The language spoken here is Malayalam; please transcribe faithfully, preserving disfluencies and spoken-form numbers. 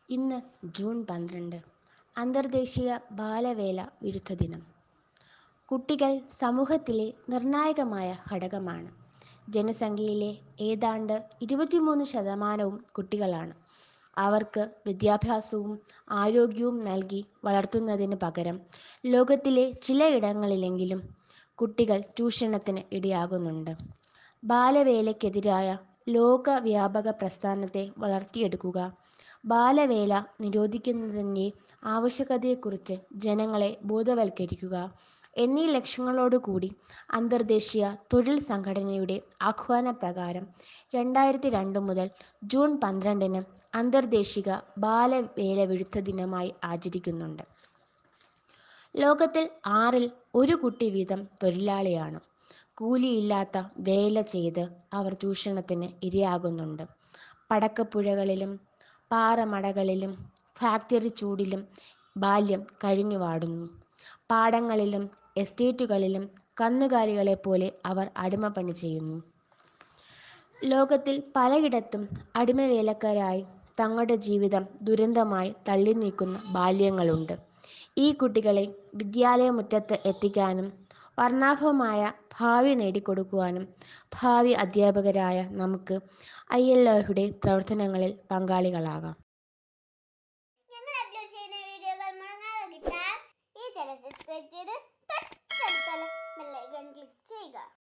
ഇന്ന് ജൂൺ പന്ത്രണ്ട്, അന്തർദേശീയ ബാലവേല വിരുദ്ധ ദിനം. കുട്ടികൾ സമൂഹത്തിലെ നിർണായകമായ ഘടകമാണ്. ജനസംഖ്യയിലെ ഏതാണ്ട് ഇരുപത്തിമൂന്ന് ശതമാനവും കുട്ടികളാണ്. അവർക്ക് വിദ്യാഭ്യാസവും ആരോഗ്യവും നൽകി വളർത്തുന്നതിന് പകരം ലോകത്തിലെ ചിലയിടങ്ങളിലെങ്കിലും കുട്ടികൾ ചൂഷണത്തിന് ഇടയാകുന്നുണ്ട്. ബാലവേലയ്ക്കെതിരായ ലോകവ്യാപക പ്രസ്ഥാനത്തെ വളർത്തിയെടുക്കുക, ബാലവേല നിരോധിക്കുന്നതിൻ്റെ ആവശ്യകതയെക്കുറിച്ച് ജനങ്ങളെ ബോധവൽക്കരിക്കുക എന്നീ ലക്ഷ്യങ്ങളോടുകൂടി അന്തർദേശീയ തൊഴിൽ സംഘടനയുടെ ആഹ്വാനപ്രകാരം രണ്ടായിരത്തി രണ്ട് മുതൽ ജൂൺ പന്ത്രണ്ടിന് അന്തർദേശീയ ബാലവേല വിരുദ്ധ ദിനമായി ആചരിക്കുന്നുണ്ട്. ലോകത്തിൽ ആറിൽ ഒരു കുട്ടി വീതം തൊഴിലാളിയാണ്. കൂലിയില്ലാത്ത വേല ചെയ്ത് അവർ ചൂഷണത്തിന് ഇരയാകുന്നുണ്ട്. പടക്കപ്പുരകളിലും പാറമടകളിലും ഫാക്ടറി ചൂടിലും ബാല്യം കഴിഞ്ഞുവാടുന്നു. പാടങ്ങളിലും എസ്റ്റേറ്റുകളിലും കന്നുകാലികളെപ്പോലെ അവർ അടിമപ്പണി ചെയ്യുന്നു. ലോകത്തിൽ പലയിടത്തും അടിമവേലക്കാരായി തങ്ങളുടെ ജീവിതം ദുരന്തമായി തള്ളിനീക്കുന്ന ബാല്യങ്ങളുണ്ട്. ഈ കുട്ടികളെ വിദ്യാലയമുറ്റത്ത് എത്തിക്കാനും വർണ്ണാഭമായ ഭാവി നേടിക്കൊടുക്കുവാനും ഭാവി അധ്യാപകരായ നമുക്ക് ഐ എൽ ഒയുടെ പ്രവർത്തനങ്ങളിൽ പങ്കാളികളാകാം. ഞങ്ങൾ അപ്ലോഡ് ചെയ്യുന്ന വീഡിയോകൾ മുടങ്ങാതെ കിട്ടാൻ ഈ ചാനൽ സബ്സ്ക്രൈബ് ചെയ്ത് തൊട്ടടുത്തുള്ള ബെൽ ഐക്കൺ ക്ലിക്ക് ചെയ്യുക.